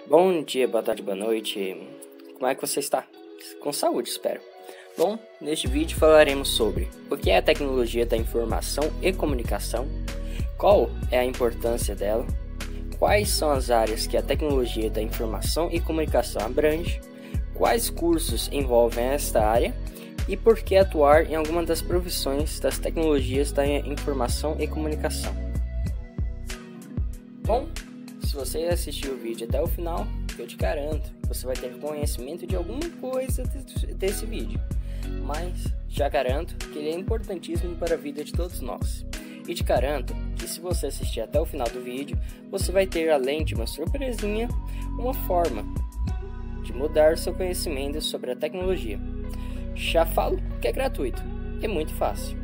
Bom dia, boa tarde, boa noite. Como é que você está? Com saúde, espero. Bom, neste vídeo falaremos sobre o que é a tecnologia da informação e comunicação, qual é a importância dela, quais são as áreas que a tecnologia da informação e comunicação abrange, quais cursos envolvem esta área e por que atuar em alguma das profissões das tecnologias da informação e comunicação. Bom, se você assistiu o vídeo até o final, eu te garanto que você vai ter conhecimento de alguma coisa desse vídeo. Mas já garanto que ele é importantíssimo para a vida de todos nós. E te garanto que se você assistir até o final do vídeo, você vai ter, além de uma surpresinha, uma forma de mudar seu conhecimento sobre a tecnologia. Já falo que é gratuito, é muito fácil.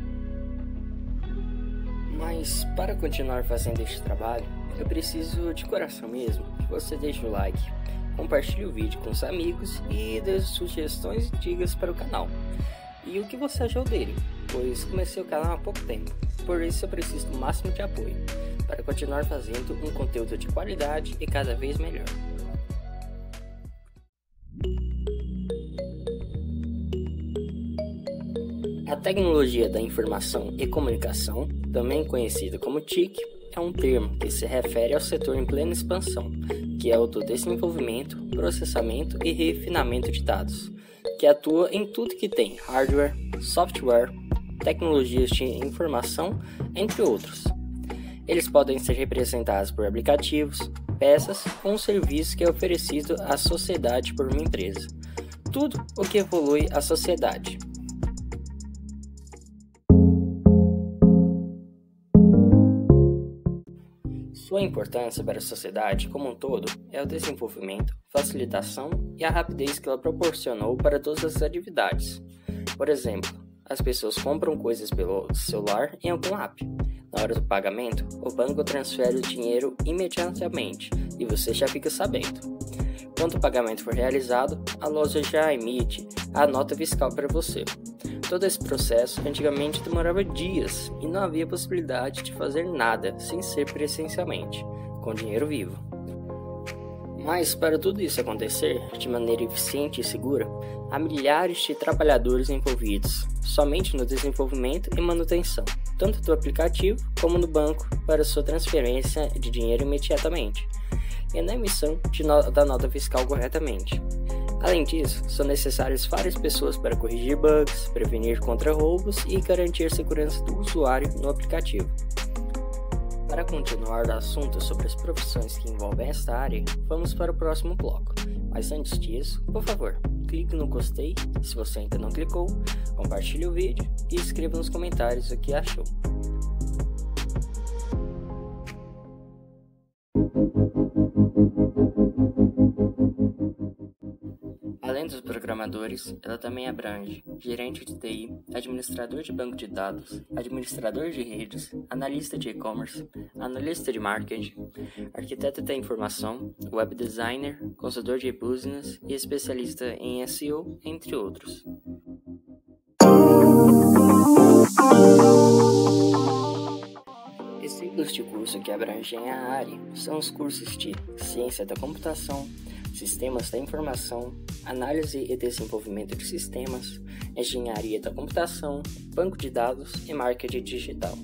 Mas para continuar fazendo este trabalho, eu preciso de coração mesmo que você deixe o like, compartilhe o vídeo com os amigos e dê sugestões e dicas para o canal. E o que você achou dele, pois comecei o canal há pouco tempo, por isso eu preciso do máximo de apoio para continuar fazendo um conteúdo de qualidade e cada vez melhor. A tecnologia da informação e comunicação, também conhecida como TIC, é um termo que se refere ao setor em plena expansão, que é o do desenvolvimento, processamento e refinamento de dados, que atua em tudo que tem hardware, software, tecnologias de informação, entre outros. Eles podem ser representados por aplicativos, peças ou um serviço que é oferecido à sociedade por uma empresa. Tudo o que evolui a sociedade. Sua importância para a sociedade como um todo é o desenvolvimento, facilitação e a rapidez que ela proporcionou para todas as atividades. Por exemplo, as pessoas compram coisas pelo celular em algum app. Na hora do pagamento, o banco transfere o dinheiro imediatamente e você já fica sabendo. Quando o pagamento for realizado, a loja já emite a nota fiscal para você. Todo esse processo antigamente demorava dias e não havia possibilidade de fazer nada sem ser presencialmente, com dinheiro vivo. Mas para tudo isso acontecer de maneira eficiente e segura, há milhares de trabalhadores envolvidos somente no desenvolvimento e manutenção, tanto do aplicativo como no banco para sua transferência de dinheiro imediatamente e na emissão da nota fiscal corretamente. Além disso, são necessárias várias pessoas para corrigir bugs, prevenir contra roubos e garantir a segurança do usuário no aplicativo. Para continuar o assunto sobre as profissões que envolvem esta área, vamos para o próximo bloco. Mas antes disso, por favor, clique no gostei se você ainda não clicou, compartilhe o vídeo e escreva nos comentários o que achou. Além dos programadores, ela também abrange gerente de TI, administrador de banco de dados, administrador de redes, analista de e-commerce, analista de marketing, arquiteto da informação, web designer, consultor de business e especialista em SEO, entre outros. Exemplos de curso que abrangem a área são os cursos de Ciência da Computação, Sistemas da Informação, Análise e Desenvolvimento de Sistemas, Engenharia da Computação, Banco de Dados e Marketing Digital.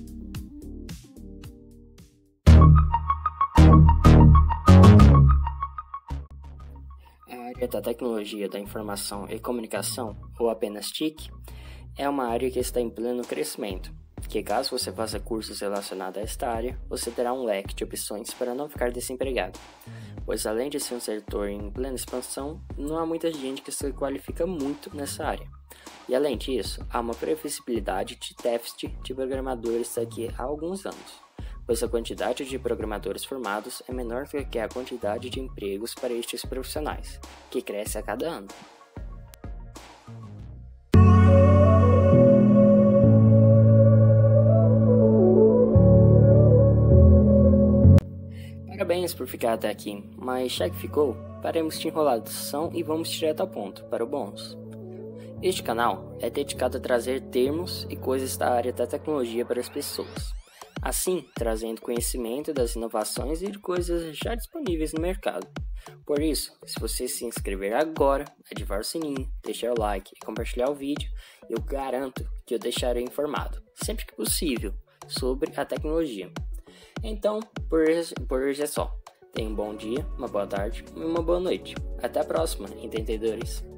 A área da Tecnologia da Informação e Comunicação, ou apenas TIC, é uma área que está em pleno crescimento, que caso você faça cursos relacionados a esta área, você terá um leque de opções para não ficar desempregado, pois além de ser um setor em plena expansão, não há muita gente que se qualifica muito nessa área. E além disso, há uma previsibilidade de déficit de programadores daqui a alguns anos, pois a quantidade de programadores formados é menor do que a quantidade de empregos para estes profissionais, que cresce a cada ano. Parabéns por ficar até aqui, mas já que ficou, paremos de enrolação e vamos direto ao ponto, para o bônus. Este canal é dedicado a trazer termos e coisas da área da tecnologia para as pessoas, assim trazendo conhecimento das inovações e de coisas já disponíveis no mercado. Por isso, se você se inscrever agora, ativar o sininho, deixar o like e compartilhar o vídeo, eu garanto que eu deixarei informado, sempre que possível, sobre a tecnologia. Então, por hoje é só. Tenha um bom dia, uma boa tarde e uma boa noite. Até a próxima, entendedores!